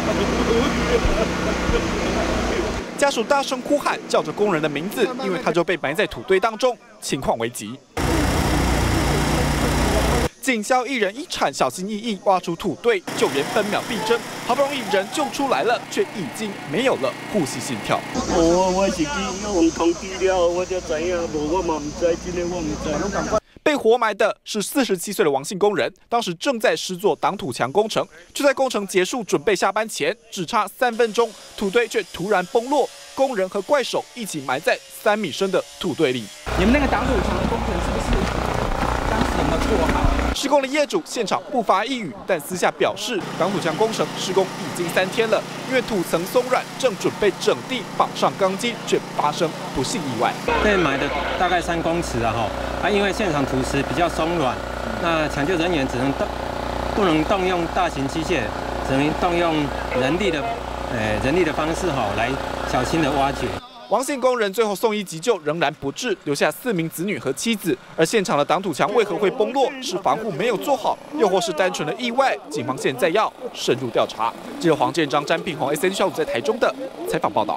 家属大声哭喊，叫着工人的名字，因为他就被埋在土堆当中，情况危急。警消1人1铲，小心翼翼挖出土堆，救援分秒必争，好不容易人救出来了，却已经没有了呼吸心跳。 我是用通知了，我才知影，无我嘛唔知，真的我唔知。 被活埋的是47岁的王姓工人，当时正在施作挡土墙工程，就在工程结束准备下班前，只差3分钟，土堆却突然崩落，工人和怪手一起埋在3米深的土堆里。 你们那个挡土墙的工程是不是当时有没有做好？ 施工的业主现场不发一语，但私下表示，挡土墙工程施工已经3天了，因为土层松软，正准备整地绑上钢筋，却发生不幸意外。 被埋的大概3公尺因为现场土石比较松软，那抢救人员不能动用大型机械，只能动用人力的方式来小心的挖掘。 王姓工人最后送医急救，仍然不治，留下4名子女和妻子。而现场的挡土墙为何会崩落？是防护没有做好，又或是单纯的意外？警方现在要深入调查。记者黄建章、詹品宏 SN 小组在台中的采访报道。